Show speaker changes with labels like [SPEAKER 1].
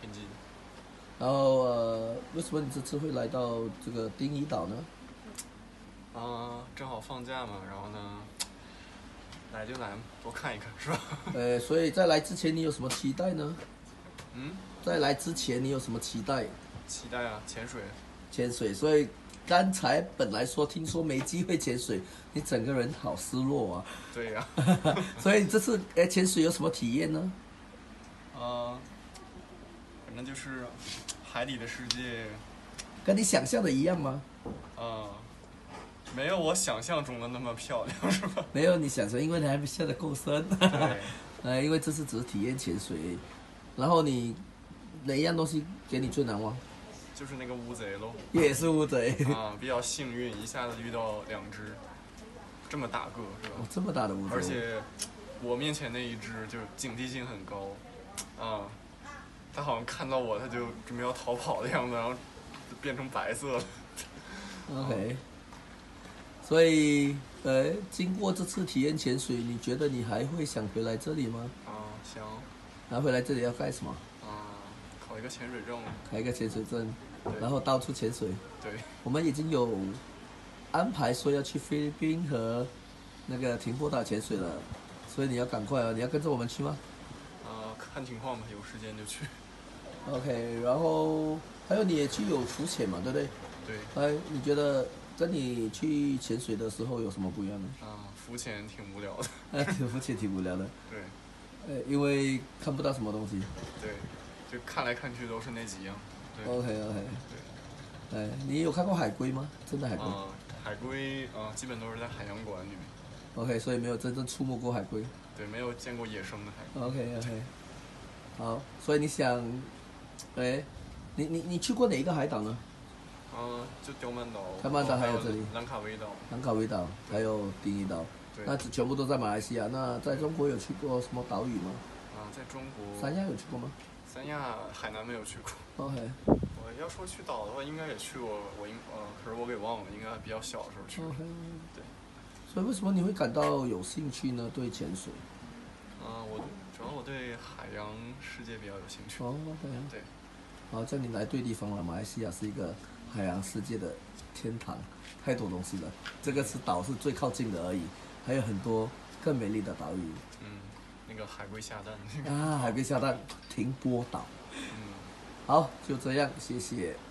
[SPEAKER 1] 挺近。
[SPEAKER 2] 然后为什么你这次会来到这个丁仪岛呢？
[SPEAKER 1] 正好放假嘛，然后呢，来就来，多看一看，是吧？
[SPEAKER 2] 所以在来之前你有什么期待呢？
[SPEAKER 1] 嗯，
[SPEAKER 2] 在来之前你有什么期待？
[SPEAKER 1] 期待啊，潜水。
[SPEAKER 2] 潜水，所以刚才本来说听说没机会潜水，你整个人好失落啊。
[SPEAKER 1] 对呀、
[SPEAKER 2] 所以这次潜水有什么体验呢？
[SPEAKER 1] 反正就是海底的世界，
[SPEAKER 2] 跟你想象的一样吗？
[SPEAKER 1] 没有我想象中的那么漂亮，是吧？
[SPEAKER 2] 没有你想象，因为你还没下得够深。
[SPEAKER 1] 对，
[SPEAKER 2] 因为这次只是体验潜水，然后你哪一样东西给你最难忘？
[SPEAKER 1] 就是那个乌贼喽。
[SPEAKER 2] 也是乌贼。
[SPEAKER 1] 比较幸运，一下子遇到2只，这么大个，是吧？
[SPEAKER 2] 这么大的乌贼。
[SPEAKER 1] 而且我面前那一只就警惕性很高，它好像看到我，它就准备要逃跑的样子，然后就变成白色了。
[SPEAKER 2] OK，所以经过这次体验潜水，你觉得你还会想回来这里吗？
[SPEAKER 1] 想。
[SPEAKER 2] 然后回来这里要干什么？
[SPEAKER 1] 考一个潜水证。
[SPEAKER 2] 开一个潜水证，然后到处潜水。
[SPEAKER 1] 对。
[SPEAKER 2] 我们已经有安排说要去菲律宾和那个停泊岛潜水了，所以你要赶快哦！你要跟着我们去吗？
[SPEAKER 1] 看情况吧，有时间就去。
[SPEAKER 2] OK， 然后还有你也去有浮潜嘛，对不对？
[SPEAKER 1] 对。
[SPEAKER 2] 你觉得跟你去潜水的时候有什么不一样呢？
[SPEAKER 1] 浮潜挺无聊的。
[SPEAKER 2] 浮潜挺无聊的。
[SPEAKER 1] 对。
[SPEAKER 2] 因为看不到什么东西。
[SPEAKER 1] 对，就看来看去都是那几样。对。
[SPEAKER 2] OK。
[SPEAKER 1] 对。
[SPEAKER 2] 你有看过海龟吗？真的海龟？
[SPEAKER 1] 海龟基本都是在海洋馆里面。
[SPEAKER 2] OK， 所以没有真正触摸过海龟。
[SPEAKER 1] 对，没有见过野生的海龟。
[SPEAKER 2] OK。好，所以你想，你去过哪一个海岛呢？
[SPEAKER 1] 就刁曼岛。
[SPEAKER 2] 刁曼岛还有这里。
[SPEAKER 1] 兰卡威岛。
[SPEAKER 2] 兰卡威岛还有丁仪岛。那全部都在马来西亚。那在中国有去过什么岛屿吗？
[SPEAKER 1] 在中国。
[SPEAKER 2] 三亚有去过吗？
[SPEAKER 1] 三亚、海南没有去过。
[SPEAKER 2] OK。
[SPEAKER 1] 我要说去岛的话，应该也去过。可是我给忘了，应该比较小的时候去过。
[SPEAKER 2] OK。
[SPEAKER 1] 对。
[SPEAKER 2] 所以为什么你会感到有兴趣呢？对潜水？
[SPEAKER 1] 主要我对海洋世界比较有兴趣。
[SPEAKER 2] OK。
[SPEAKER 1] 对。
[SPEAKER 2] 好，这样你来对地方了。马来西亚是一个海洋世界的天堂，太多东西了。这个是岛是最靠近的而已，还有很多更美丽的岛屿。
[SPEAKER 1] 那个海龟下蛋。
[SPEAKER 2] 海龟下蛋，停泊岛。好，就这样，谢谢。